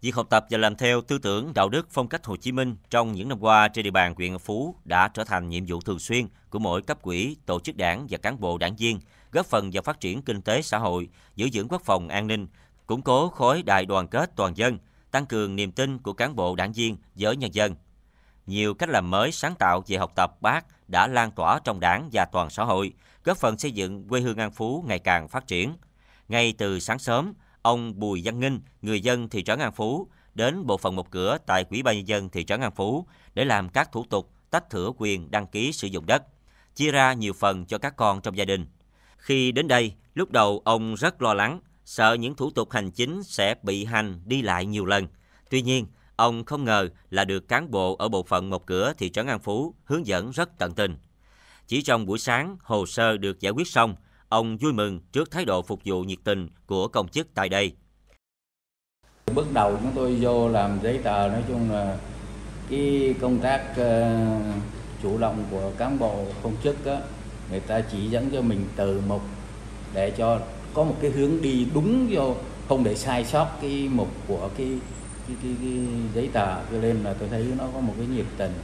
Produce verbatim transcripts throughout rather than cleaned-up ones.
Việc học tập và làm theo tư tưởng đạo đức phong cách Hồ Chí Minh trong những năm qua trên địa bàn huyện An Phú đã trở thành nhiệm vụ thường xuyên của mỗi cấp ủy, tổ chức đảng và cán bộ đảng viên, góp phần vào phát triển kinh tế xã hội, giữ vững quốc phòng an ninh, củng cố khối đại đoàn kết toàn dân, tăng cường niềm tin của cán bộ đảng viên với nhân dân. Nhiều cách làm mới sáng tạo về học tập Bác đã lan tỏa trong đảng và toàn xã hội, góp phần xây dựng quê hương An Phú ngày càng phát triển. Ngay từ sáng sớm, ông Bùi Văn Nghinh, người dân thị trấn An Phú, đến bộ phận một cửa tại Ủy ban nhân dân thị trấn An Phú để làm các thủ tục tách thửa quyền đăng ký sử dụng đất, chia ra nhiều phần cho các con trong gia đình. Khi đến đây, lúc đầu ông rất lo lắng, sợ những thủ tục hành chính sẽ bị hành đi lại nhiều lần. Tuy nhiên, ông không ngờ là được cán bộ ở bộ phận một cửa thị trấn An Phú hướng dẫn rất tận tình. Chỉ trong buổi sáng, hồ sơ được giải quyết xong, ông vui mừng trước thái độ phục vụ nhiệt tình của công chức tại đây. Bước đầu chúng tôi vô làm giấy tờ, nói chung là cái công tác uh, chủ động của cán bộ công chức á, người ta chỉ dẫn cho mình từ mục để cho có một cái hướng đi đúng vô, không để sai sót cái mục của cái cái, cái, cái giấy tờ, cho nên là tôi thấy nó có một cái nhiệt tình.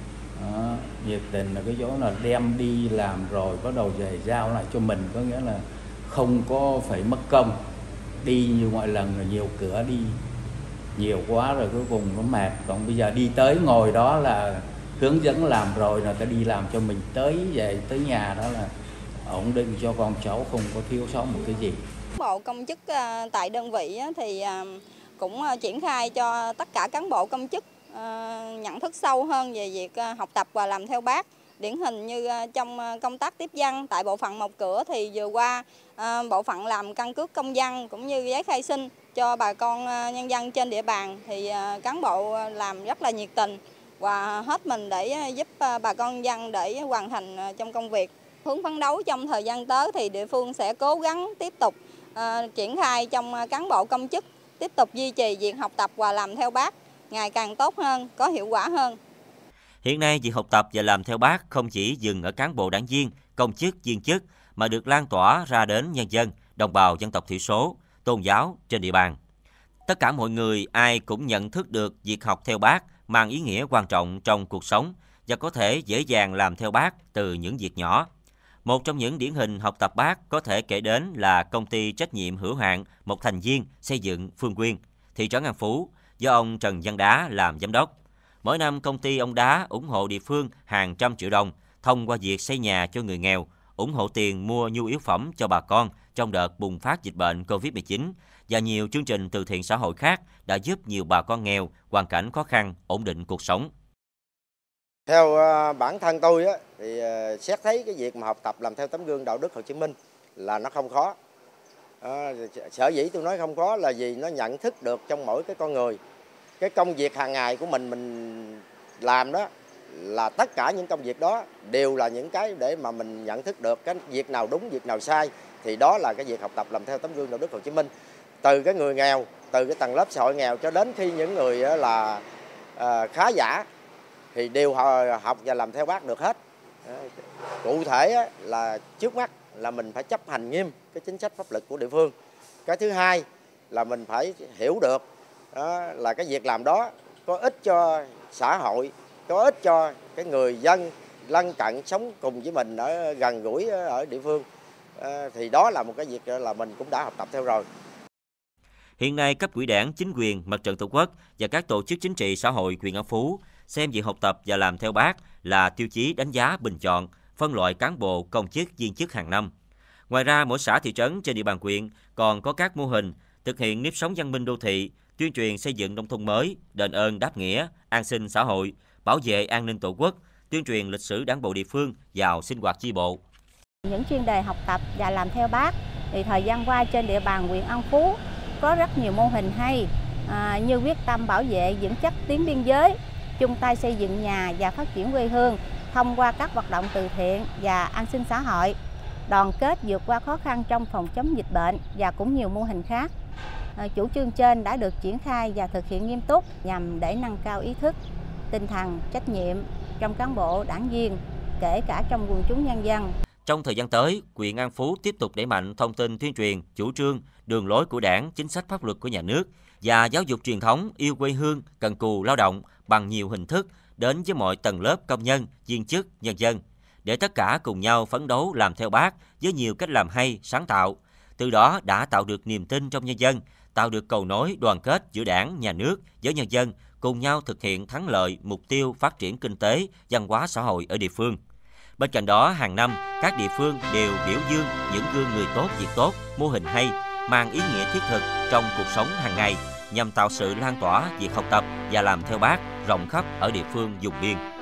Đó, nhiệt tình là cái chỗ là đem đi làm rồi bắt đầu về giao lại cho mình, có nghĩa là không có phải mất công đi như mọi lần, là nhiều cửa đi nhiều quá rồi cuối cùng nó mệt. Còn bây giờ đi tới ngồi đó là hướng dẫn làm rồi là ta đi làm cho mình, tới về tới nhà đó là ổn định cho con cháu, không có thiếu sót một cái gì. Bộ công chức tại đơn vị thì cũng triển khai cho tất cả cán bộ công chức nhận thức sâu hơn về việc học tập và làm theo Bác. Điển hình như trong công tác tiếp dân tại bộ phận một cửa thì vừa qua bộ phận làm căn cước công dân cũng như giấy khai sinh cho bà con nhân dân trên địa bàn thì cán bộ làm rất là nhiệt tình và hết mình để giúp bà con nhân dân để hoàn thành trong công việc. Hướng phấn đấu trong thời gian tới thì địa phương sẽ cố gắng tiếp tục triển khai trong cán bộ công chức, tiếp tục duy trì việc học tập và làm theo Bác ngày càng tốt hơn, có hiệu quả hơn. Hiện nay, việc học tập và làm theo Bác không chỉ dừng ở cán bộ đảng viên, công chức, viên chức, mà được lan tỏa ra đến nhân dân, đồng bào dân tộc thiểu số, tôn giáo trên địa bàn. Tất cả mọi người ai cũng nhận thức được việc học theo Bác mang ý nghĩa quan trọng trong cuộc sống và có thể dễ dàng làm theo Bác từ những việc nhỏ. Một trong những điển hình học tập Bác có thể kể đến là công ty trách nhiệm hữu hạn một thành viên xây dựng Phương Quyên, thị trấn An Phú, do ông Trần Văn Đá làm giám đốc. Mỗi năm công ty ông Đá ủng hộ địa phương hàng trăm triệu đồng thông qua việc xây nhà cho người nghèo, ủng hộ tiền mua nhu yếu phẩm cho bà con trong đợt bùng phát dịch bệnh covid mười chín và nhiều chương trình từ thiện xã hội khác đã giúp nhiều bà con nghèo, hoàn cảnh khó khăn, ổn định cuộc sống. Theo uh, bản thân tôi á, thì uh, xét thấy cái việc mà học tập làm theo tấm gương đạo đức Hồ Chí Minh là nó không khó. Uh, sở dĩ tôi nói không khó là vì nó nhận thức được trong mỗi cái con người. Cái công việc hàng ngày của mình mình làm đó là tất cả những công việc đó đều là những cái để mà mình nhận thức được cái việc nào đúng, việc nào sai, thì đó là cái việc học tập làm theo tấm gương đạo đức Hồ Chí Minh. Từ cái người nghèo, từ cái tầng lớp xã hội nghèo cho đến khi những người là uh, khá giả thì đều học và làm theo Bác được hết. Cụ thể là trước mắt là mình phải chấp hành nghiêm cái chính sách pháp luật của địa phương. Cái thứ hai là mình phải hiểu được đó là cái việc làm đó có ích cho xã hội, có ích cho cái người dân lân cận sống cùng với mình ở gần gũi ở địa phương. À, thì đó là một cái việc là mình cũng đã học tập theo rồi. Hiện nay, cấp ủy Đảng, chính quyền, Mặt trận Tổ quốc và các tổ chức chính trị xã hội huyện An Phú xem việc học tập và làm theo Bác là tiêu chí đánh giá bình chọn, phân loại cán bộ, công chức, viên chức hàng năm. Ngoài ra, mỗi xã thị trấn trên địa bàn huyện còn có các mô hình thực hiện nếp sống văn minh đô thị, tuyên truyền xây dựng nông thôn mới, đền ơn đáp nghĩa, an sinh xã hội, bảo vệ an ninh Tổ quốc, tuyên truyền lịch sử Đảng bộ địa phương vào sinh hoạt chi bộ. Những chuyên đề học tập và làm theo Bác thì thời gian qua trên địa bàn huyện An Phú có rất nhiều mô hình hay à, như quyết tâm bảo vệ vững chắc tuyến biên giới, chung tay xây dựng nhà và phát triển quê hương thông qua các hoạt động từ thiện và an sinh xã hội, đoàn kết vượt qua khó khăn trong phòng chống dịch bệnh và cũng nhiều mô hình khác. À, chủ trương trên đã được triển khai và thực hiện nghiêm túc nhằm để nâng cao ý thức, tinh thần, trách nhiệm trong cán bộ, đảng viên, kể cả trong quần chúng nhân dân. Trong thời gian tới, huyện An Phú tiếp tục đẩy mạnh thông tin tuyên truyền, chủ trương, đường lối của Đảng, chính sách pháp luật của nhà nước và giáo dục truyền thống yêu quê hương, cần cù lao động bằng nhiều hình thức đến với mọi tầng lớp công nhân, viên chức, nhân dân, để tất cả cùng nhau phấn đấu làm theo Bác với nhiều cách làm hay, sáng tạo. Từ đó đã tạo được niềm tin trong nhân dân, tạo được cầu nối đoàn kết giữa Đảng, Nhà nước với nhân dân, cùng nhau thực hiện thắng lợi mục tiêu phát triển kinh tế, văn hóa xã hội ở địa phương. Bên cạnh đó, hàng năm, các địa phương đều biểu dương những gương người tốt, việc tốt, mô hình hay, mang ý nghĩa thiết thực trong cuộc sống hàng ngày, nhằm tạo sự lan tỏa việc học tập và làm theo Bác rộng khắp ở địa phương vùng biên.